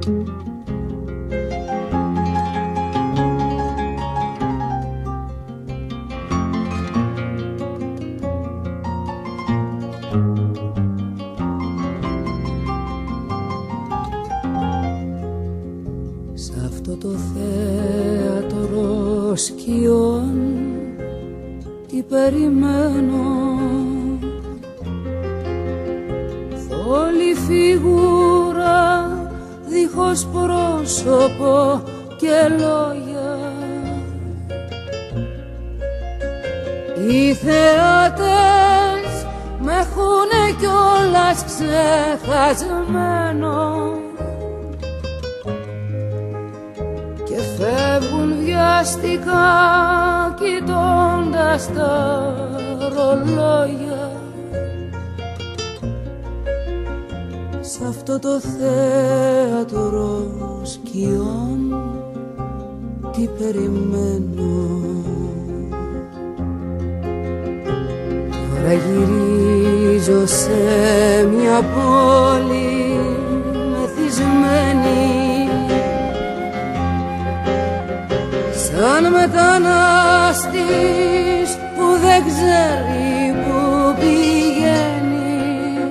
Σ' αυτό το θέατρο σκιών τι περιμένω, θόλη φιγούρα δίχως πρόσωπο και λόγια. Οι θεάτες με έχουνε κιόλας ξεχασμένο και φεύγουν βιαστικά κοιτώντας τα ρολόγια. Σ' αυτό το θέατρο σκιών τι περιμένω. Τώρα γυρίζω σε μια πόλη μεθυσμένη, σαν μετανάστης που δεν ξέρει που πηγαίνει.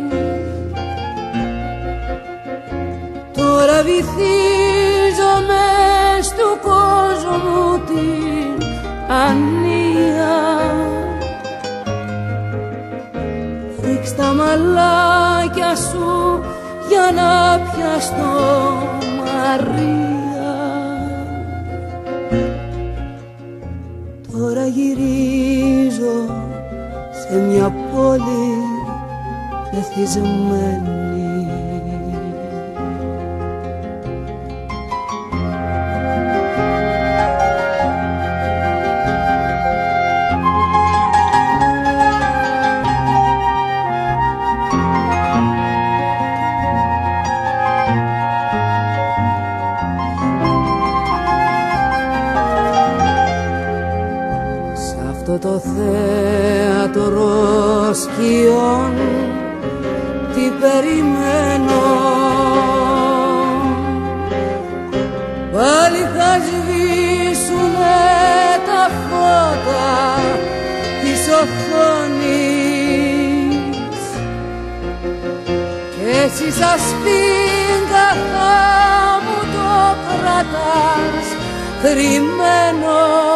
Τώρα βυθίζομαι στου κόσμου την ανία. Ρίξ' τα μαλάκια σου για να πιαστώ Μαρία. Τώρα γυρίζω σε μια πόλη μεθυσμένη. Το θέατρο σκιών τι περιμένω. Πάλι θα σβήσουνε τα φώτα της οθόνης κι εσύ σαν σφίγγα θα μου το κρατάς κρυμμένο.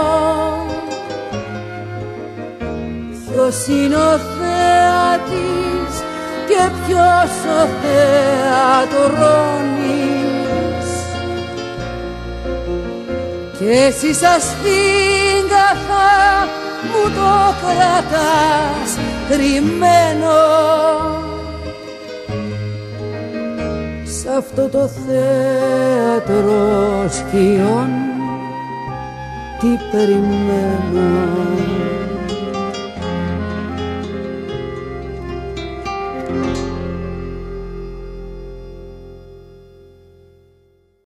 Ποιος είναι ο θεατής και ποιος ο θεατρώνης, κι εσύ σαν σφίγγα θα μου το κρατάς κρυμμένο. Σ' αυτό το θέατρο σκιών τι περιμένω.